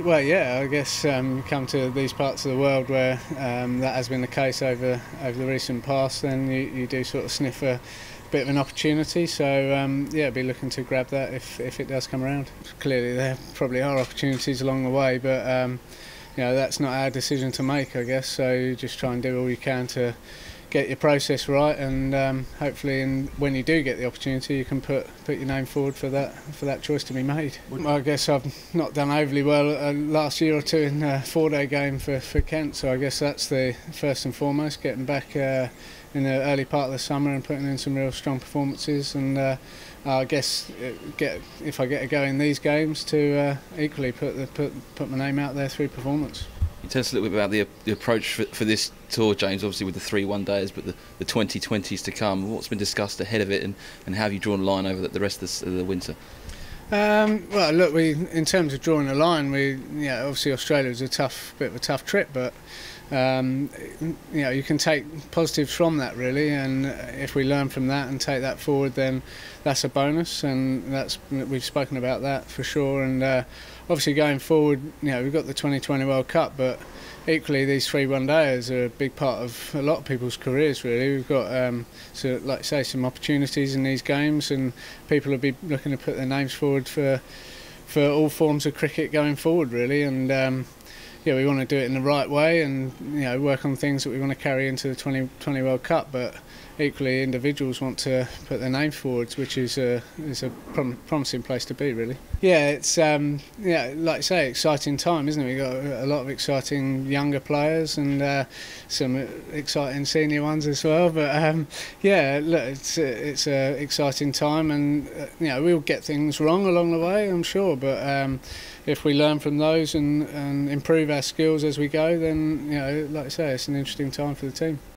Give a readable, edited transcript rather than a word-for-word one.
Well, yeah, I guess come to these parts of the world where that has been the case over the recent past, then you do sort of sniff a bit of an opportunity. So yeah, be looking to grab that if it does come around. Clearly, there probably are opportunities along the way, but that's not our decision to make, I guess. So you just try and do all you can to get your process right, and hopefully, when you do get the opportunity, you can put your name forward for that choice to be made. I guess I've not done overly well last year or two in a 4-day game for Kent, so I guess that's the first and foremost, getting back in the early part of the summer and putting in some real strong performances, and I guess if I get a go in these games, to equally put my name out there through performance. You tell us a little bit about the approach for this tour, James, obviously with the 3 one-days, but the 2020s to come. What's been discussed ahead of it, and how have you drawn a line over the rest of the winter? Well, look, in terms of drawing a line, obviously Australia was a bit of a tough trip, but you can take positives from that really, and if we learn from that and take that forward, then that's a bonus, and we've spoken about that for sure. And obviously going forward, we've got the 2020 World Cup, but equally these 3 one-days are a big part of a lot of people's careers really. We've got like I say, some opportunities in these games, and people will be looking to put their names forward for all forms of cricket going forward really, and we want to do it in the right way, and work on things that we want to carry into the 2020 World Cup. But equally, individuals want to put their name forwards, which is a promising place to be, really. Yeah, it's like I say, exciting time, isn't it? We've got a lot of exciting younger players and some exciting senior ones as well. But yeah, look, it's an exciting time, and we'll get things wrong along the way, I'm sure. But if we learn from those and improve our skills as we go, then like I say, it's an interesting time for the team.